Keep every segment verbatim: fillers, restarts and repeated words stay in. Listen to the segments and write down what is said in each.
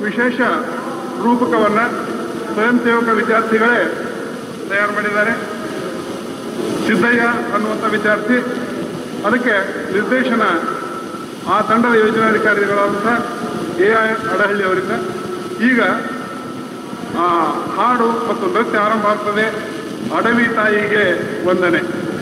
ವಿಶೇಷ ರೂಪಕವನ್ನು ಸ್ವಯಂ ಸೇವಕ ವಿದ್ಯಾರ್ಥಿಗಳೇ ತಯಾರು ಮಾಡಿದ್ದಾರೆ. ಸಿದ್ದಯ್ಯ ಅನ್ನುವಂಥ ವಿದ್ಯಾರ್ಥಿ, ಅದಕ್ಕೆ ನಿರ್ದೇಶನ ಆ ತಂಡದ ಯೋಜನಾಧಿಕಾರಿಗಳಾದಂಥ ಎ ಐ ಅಡಹಳ್ಳಿ ಅವರಿಂದ. ಈಗ ಆ ಹಾಡು ಮತ್ತು ನೃತ್ಯ ಆರಂಭ ಆಗ್ತದೆ. ಅಡವಿ ತಾಯಿಗೆ ವಂದನೆ.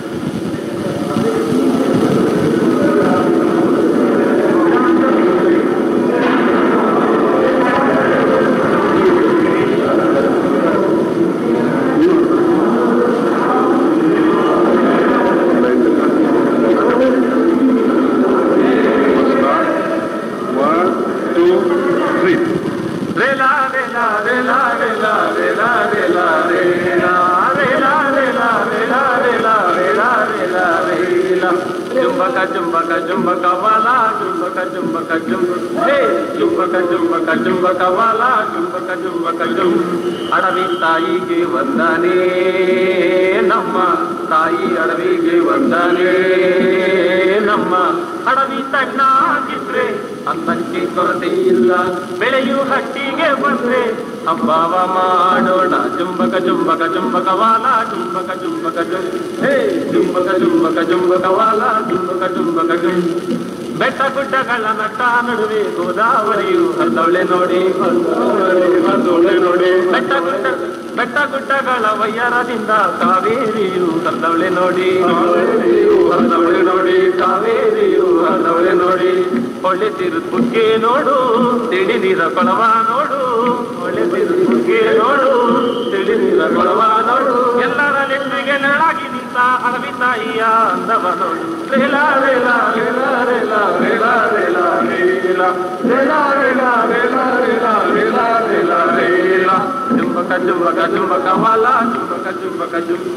जुम्बका जुम्बका जुम्बका वाला जुम्बका जुम्बका जुम्ब हे जुम्बका जुम्बका जुम्बका वाला जुम्बका जुम्बका जुम्ब अडवी ताಯಿಗೆ ವಂದನೆ ನಮ್ಮ ತಾಯಿ ಅಡವಿಗೆ ವಂದನೆ ನಮ್ಮ ಅಡವಿ ತಣ್ಣಾಗಿದ್ರೆ ಅನ್ನಕ್ಕೆ ಕೊರತೆ ಇಲ್ಲ ಬೆಳೆಯು ಹಟ್ಟಿಗೆ ಬಂದ್ರೆ ಹಬ್ಬವ ಮಾಡೋಣ ಜುಂಬಕ ಜುಂಬಕ ಜುಂಬಕ ವಾಲ ಜುಂಬಕ ಜುಂಬಕ ಜುಂಬ ಹೇ ಜುಂಬಕ ಜುಂಬಕ ಜುಂಬಕ ವಾಲ ಜುಂಬಕ ಜುಂಬಕ ಜುಂಬ ಬೆಟ್ಟ ಗುಡ್ಡಗಳ ನಟ್ಟ ನಡುವೆ ಗೋದಾವರಿಯು ಹರಿದವಳೆ ನೋಡಿ ಹರಿದವಳೆ ನೋಡಿ ಬೆಟ್ಟ ಗುಡ್ಡ ಬೆಟ್ಟ ಗುಡ್ಡಗಳ ವಯ್ಯರದಿಂದ ಕಾವೇರಿಯು ಹರಿದವಳೆ ನೋಡಿ ಹರಿದವಳೆ ನೋಡಿ ಕಾವೇರಿಯು ಹರಿದವಳೆ ನೋಡಿ ಒಳ್ಳೆ ತಿರುಪುಕ್ಕೆ ನೋಡು ತಿಳಿ ನೀರ ಕೊಳವ ನೋಡು ಒಳ್ಳೆ ತಿರುಪುಕ್ಕೆ ನೋಡು ತಿಳಿ ನೀರ ಕೊಳವ ನೋಡು ಎಲ್ಲರ ನೆಚ್ಚಿಗೆ ನೆರಳಾಗಿ ನಿಂತ ಅಡವಿ ತಾಯಿಯ ಅಂದವ ನೋಡು ರೇಲಾ ರೇಲಾ ರೇಲಾ ರೇಲಾ ರೇಲಾ ರೇಲಾ ರೇಲಾ ರೇಲಾ ರೇಲಾ ರೇಲಾ ರೇಲಾ ರೇಲಾ ರೇಲಾ ರೇಲಾ ಜುಂಬಕ ಜುಂಬಕ ಜುಂಬಕ ವಾಲ ಜುಂಬಕ ಜುಂಬಕ ಜುಂಬ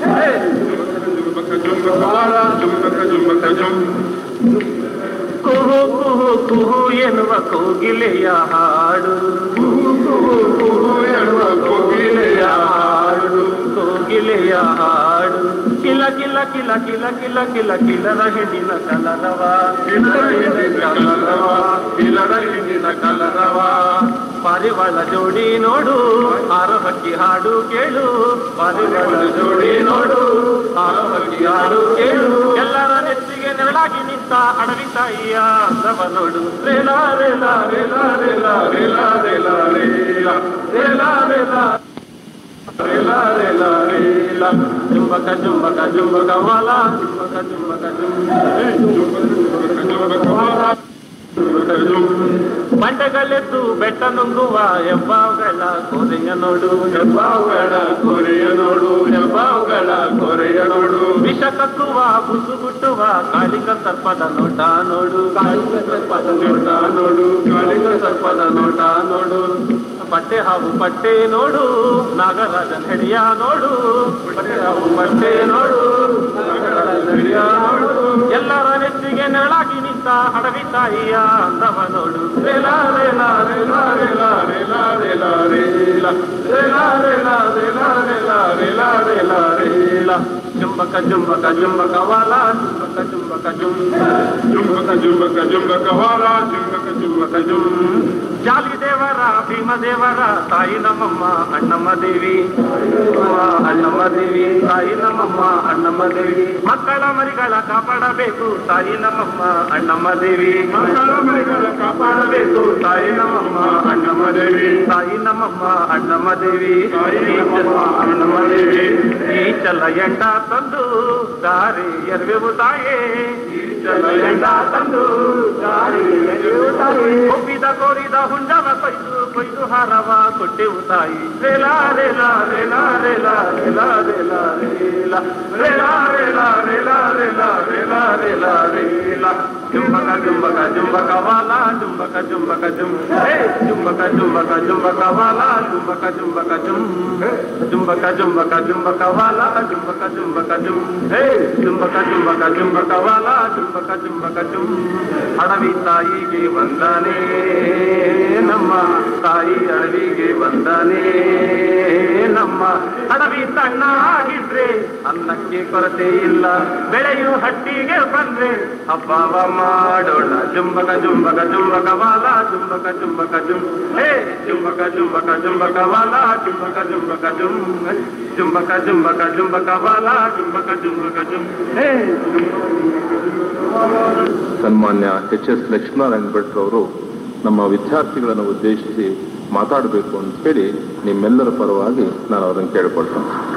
ಜುಂಬಕ ಜುಂಬಕ ವಾಲ ಜುಂಬಕ ಜುಂಬಕ ಜುಂಬ ಕುಹು ಕುಹು ಕುಹು ಎನ್ನುವ ಕೋಗಿಲೆಯ ಹಾಡು ಕುಹು ಕುಹು ಕುಹು ಎನ್ನುವ ಕೋಗಿಲೆಯ ಹಾಡು ಕೋಗಿಲೆಯ ಹಾಡು ಕಿಲ ಕಿಲ ಕಿಲ ಕಿಲ ಕಿಲ ಕಿಲ ಕಿಲರ ಹೆಣ್ಣಿನ ಕಲರವ ಕಿಲರ ಹೆಣ್ಣಿನ ಕಲರವ ಕಿಲರ ಹೆಣ್ಣಿನ ಕಲರವ ಪಾರಿವಾಳ ಜೋಡಿ ನೋಡು ಆರು ಹಕ್ಕಿ ಹಾಡು ಕೇಳು ಪಾರಿವಾಳ ಜೋಡಿ ನೋಡು ಆರು ಹಕ್ಕಿ ಹಾಡು ಕೇಳು ಎಲ್ಲರ ನೆಚ್ಚಿಗೆ ನೆರಳಾಗಿ ನಿಂತ ಅಡವಿ ತಾಯಿಯ ಅಂದವ ನೋಡು ರೇಲಾ ರೇಲಾ ರೇಲಾ ರೇಲಾ ರೇಲಾ ರೇಲಾ ರೇಲಾ ರೇಲಾ ರೇಲಾ ರೇಲಾ ರೇಲಾ ರೇಲಾ ಜುಂಬಕ ಜುಂಬಕ ಜುಂಬಕ ವಾಲ ಜುಂಬಕ ಜುಂಬಕ ಜುಂಬಕ ವಾಲ ಬಂಡೆಗಳೆದ್ದು ಬೆಟ್ಟ ನುಂಗುವ ಹೆಬ್ಬಾವುಗಳ ಕೋರೆಯ ನೋಡು ಹೆಬ್ಬಾವುಗಳ ಕೋರೆಯ ನೋಡು ಹೆಬ್ಬಾವುಗಳ ಕೋರೆಯ ನೋಡು ವಿಷ ಕಕ್ಕುವ ಬುಸು ಗುಟ್ಟುವ ಕಾಳಿಕ ಸರ್ಪದ ನೋಟ ನೋಡು ಕಾಳಿಕ ಸರ್ಪದ ನೋಟ ನೋಡು ಕಾಳಿಕ ಸರ್ಪದ ನೋಟ ನೋಡು ಪಟ್ಟೆ ಹಾವು ಪಟ್ಟೆ ನೋಡು ನಾಗರಾಜನ್ ಹೆಡಿಯ ನೋಡು ಪಟ್ಟೆ ಹಾವು ಪಟ್ಟೆ ನೋಡು ನಾಗರಾಜನ್ ಹೆಡಿಯ ನೋಡು ಎಲ್ಲರ ನೆಚ್ಚಿಗೆ ನೆರಳಾಗಿ ನಿಂತ ಅಡವಿ ತಾಯಿಯ ಅಂದವ ನೋಡು ರೇಲಾ ರೇಲಾ ರೇಲಾ ರೇಲಾ ರೇಲಾ ರೇಲಾ ರೇಲಾ ರೇಲಾ ರೇಲಾ ರೇಲಾ ರೇಲಾ ರೇಲಾ ರೇಲಾ ರೇಲಾ ಜುಂಬಕ ಜುಂಬಕ ಜುಂಬಕ ವಾಲ ಜುಂಬಕ ಜುಂಬಕ ಜುಂಬ ಜುಂಬಕ ಜುಂಬಕ ಜುಂಬಕ ವಾಲ ಜುಂಬಕ ಜುಂಬಕ ಜುಂಬ ಜಾಲಿ ದೇವರ ಭೀಮದೇವರ ತಾಯಿ ನಮ್ಮಮ್ಮ ಅಣ್ಣಮ್ಮ ದೇವಿ ಅಣ್ಣಮ್ಮ ದೇವಿ ತಾಯಿ ನಮ್ಮಮ್ಮ ಅಣ್ಣಮ್ಮ ದೇವಿ ಮಕ್ಕಳ ಮರಿಗಳ ಕಾಪಾಡಬೇಕು ತಾಯಿ ನಮ್ಮಮ್ಮ ಅಣ್ಣಮ್ಮ ದೇವಿ ಮಕ್ಕಳ ಮರಿಗಳ ಕಾಪಾಡಬೇಕು ತಾಯಿ ನಮ್ಮಮ್ಮ ಅಣ್ಣಮ್ಮ ದೇವಿ ತಾಯಿ ನಮ್ಮಮ್ಮ ಅಣ್ಣಮ್ಮ ದೇವಿ ಅಣ್ಣಮ್ಮ ದೇವಿ ಈ ಚಲ ಎಂಡ ತಂದು ದಾರಿ ಎರ್ವೆವು ತಾಯೇ ಈ ಚಲ ಎಂಡ ತಂದು ದಾರಿ ಎರ್ವೆವು ತಾಯೇ ಒಪ್ಪಿದ ಕೋರಿದ ಹುಂಡವ ಕೊಯ್ದು ಕೊಯ್ದು ಹಾರವ ಕೊಟ್ಟೆವು ತಾಯಿ ರೇಲಾ ರೇಲಾ ರೇಲಾ ರೇಲಾ ರೇಲಾ ರೇಲಾ ರೇಲಾ ರೇಲಾ ರೇಲಾ ರೇಲಾ ರೇಲಾ ರೇಲಾ ರೇಲಾ ರೇಲಾ ಜುಂಬಕ ಜುಂಬಕ ಜುಂಬಕ ವಾಲ ಜುಂಬಕ ಜುಂಬಕ ಜುಂಬ ಜುಂಬಕ ಜುಂಬಕ ಜುಂಬಕ ವಾಲ ಜುಂಬಕ ಜುಂಬಕ ಜುಂಬ ಜುಂಬಕ ಜುಂಬಕ ಜುಂಬಕ ವಾಲ ಜುಂಬಕ ಜುಂಬಕ ಜುಂಬ ಜುಂಬಕ ಜುಂಬಕ ಜುಂಬಕ ವಾಲ ಜುಂಬಕ ಜುಂಬಕ ಜುಂಬ ಅಡವಿ ತಾಯಿಗೆ ವಂದನೆ ನಮ್ಮ ತಾಯಿ ಅಡವಿಗೆ ವಂದನೆ ನಮ್ಮ ಅಡವಿ ತಣ್ಣಾಗಿದ್ರೆ ಅನ್ನಕ್ಕೆ ಕೊರತೆ ಇಲ್ಲ ಬೆಳೆಯು ಹಟ್ಟಿಗೆ ಬಂದ್ರೆ ಹಬ್ಬವ ಆಡೋಣ ಜುಂಬಕ ಜುಂಬಕ ಜುಂಬಕ ವಾಲ ಜುಂಬಕ ಜುಂಬಕ ಜುಂ ಹೇ ಜುಂಬಕ ಜುಂಬಕ ಜುಂಬಕ ವಾಲ ಜುಂಬಕ ಜುಂಬಕ ಜುಂ ಜುಂಬಕ ಜುಂಬಕ ಜುಂಬಕ ವಾಲ ಜುಂಬಕ ಜುಂಬಕ ಜುಂ ಹೇ. ಸನ್ಮಾನ್ಯ ಎಚ್ ಎಸ್ ಲಕ್ಷ್ಮೀನಾರಾಯಣ ಭಟ್ರು ಅವರು ನಮ್ಮ ವಿದ್ಯಾರ್ಥಿಗಳನ್ನು ಉದ್ದೇಶಿಸಿ ಮಾತಾಡಬೇಕು ಅಂತ ಹೇಳಿ ನಿಮ್ಮೆಲ್ಲರ ಪರವಾಗಿ ನಾನು ಅವರನ್ನು ಕೇಳಿಕೊಳ್ತೇನೆ.